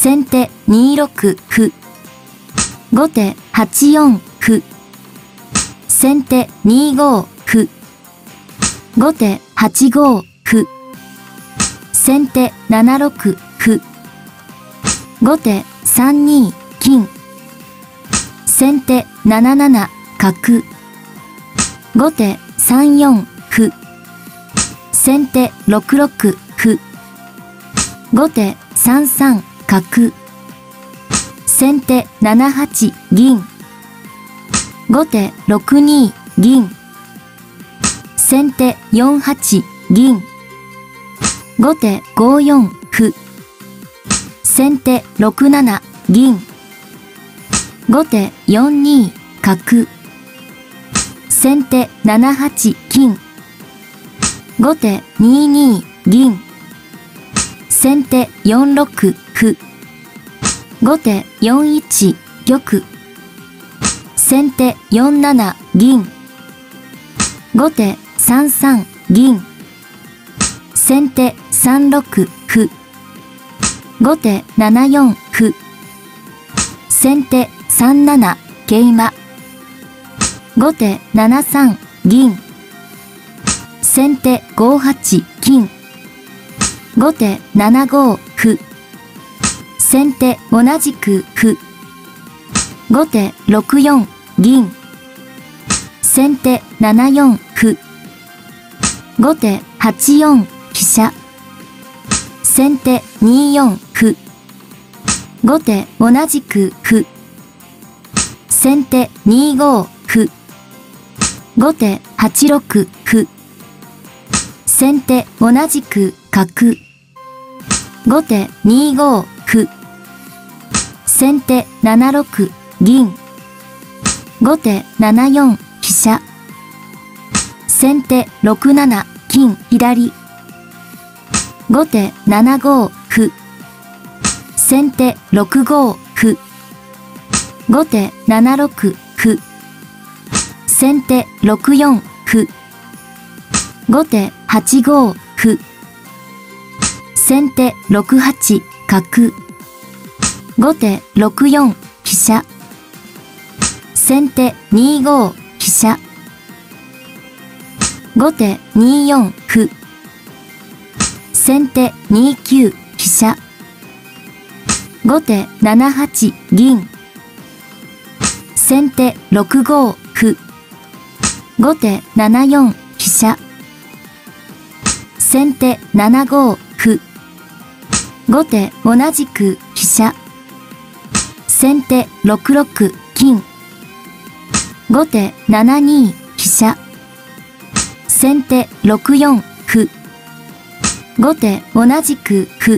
先手2六歩。後手8四歩。先手2五歩。後手8五歩。先手7六歩。後手3二金。先手7七角。後手3四歩。先手6六歩。後手3三角。先手7八銀。後手6二銀。先手4八銀。後手5四歩。先手6七銀。後手4二角。先手7八金。後手2二銀。先手4六歩。後手4一玉。先手4七銀。後手3三銀。先手3六歩。後手7四歩。先手3七桂馬。後手7三銀。先手5八金。後手7五歩。先手同じく歩。後手6四銀。先手7四歩。後手8四飛車。先手2四歩。後手同じく歩。先手2五歩。後手8六歩。先手同じく角。後手2五歩。先手7六銀。後手7四飛車。先手6七金左。後手7五歩。先手6五歩。後手7六歩。先手6四歩。後手8五歩。先手6八角。後手6四飛車。先手2五飛車。後手2四歩。先手2九飛車。後手7八銀。先手6五歩。後手7四飛車。先手7五歩。後手同じく飛車。先手6六金。後手7二飛車。先手6四歩。後手同じく歩。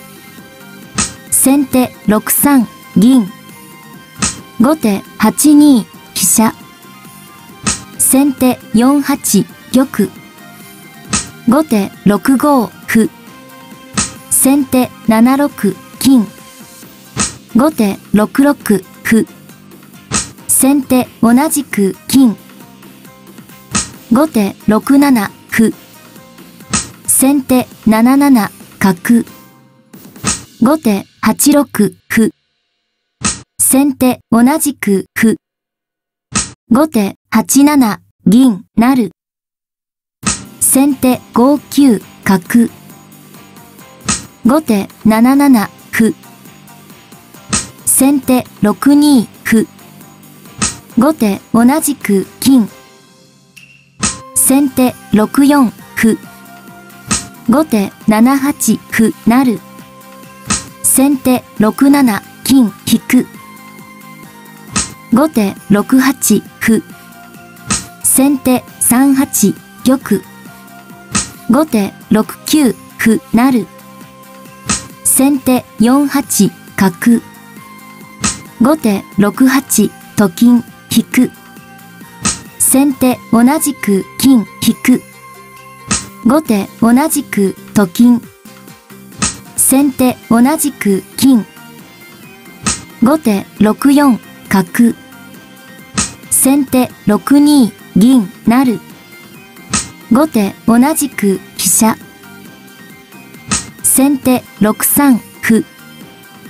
先手6三銀。後手8二飛車。先手4八玉。後手6五歩。先手7六金。後手6六歩。先手同じく金。後手6七歩。先手7七角。後手8六歩。先手同じく歩。後手8七銀成。先手5九角。後手7七歩。先手6二歩。後手同じく金。先手6四歩。後手7八歩成。先手6七金引く。後手6八歩。先手3八玉。後手6九歩成。先手4八角。後手6八と金引く。先手同じく金引く。後手同じくと金。先手同じく金。後手6四角。先手6二銀成。後手同じく飛車。先手6三歩。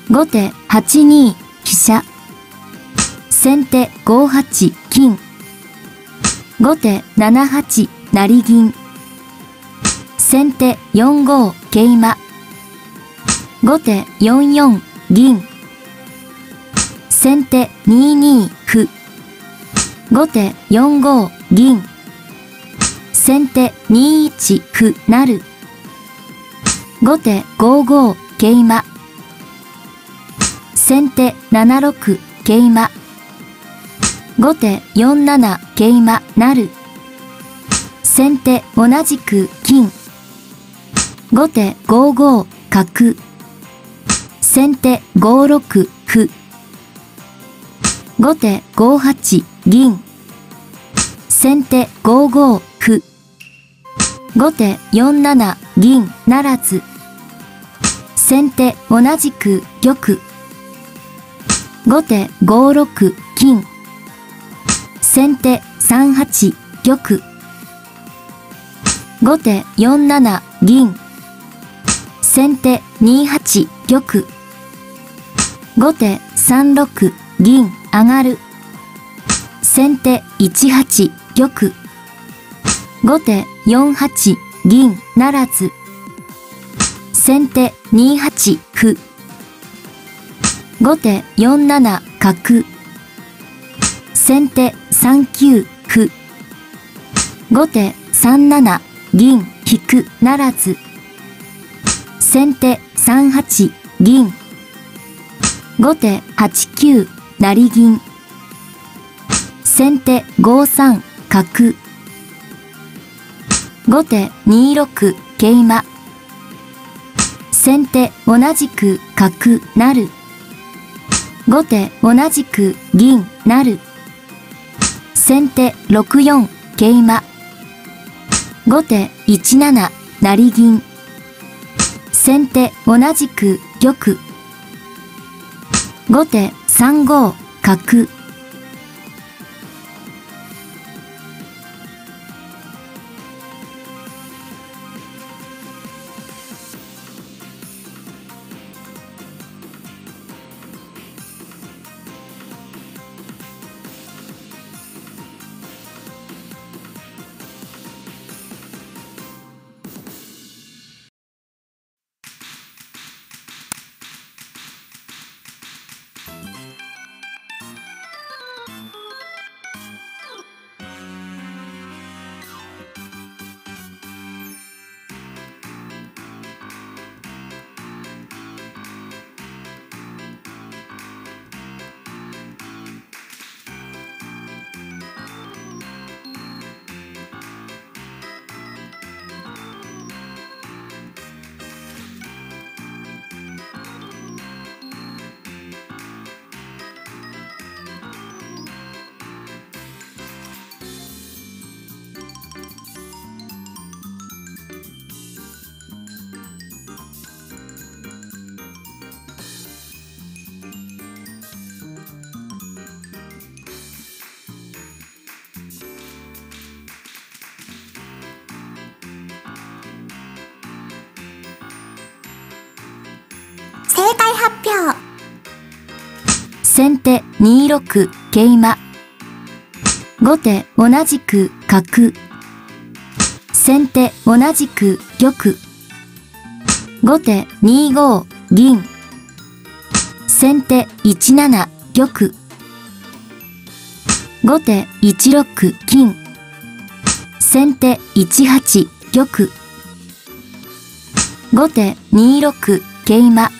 後手8二飛車。先手5八金。後手7八成銀。先手4五桂馬。後手4四銀。先手2二歩。後手4五銀。先手2一歩成。後手5五桂馬。先手7六桂馬。後手4七桂馬成。先手同じく金。後手5五角。先手5六歩。後手5八銀。先手5五歩。後手4七銀ならず。先手同じく玉。後手5六金。先手3八玉。後手4七銀。先手2八玉。後手3六銀上がる。先手1八玉。後手4八銀ならず。先手2八歩。後手4七角。先手3九歩。後手3七銀引くならず。先手3八銀。後手8九成銀。先手5三角。後手2六桂馬。先手同じく角成。後手同じく銀成。先手6四桂馬。後手1七成銀。先手同じく玉。後手3五角。 正解発表。 先手2六桂馬。後手同じく角。先手同じく玉。後手2五銀。先手1七玉。後手1六金。先手1八玉。後手2六桂馬。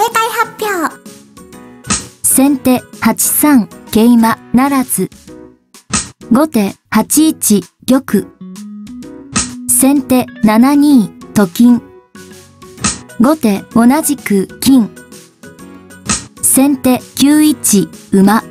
解発表。 先手8三桂馬ならず。後手8一玉。先手7二と金。後手同じく金。先手9一馬。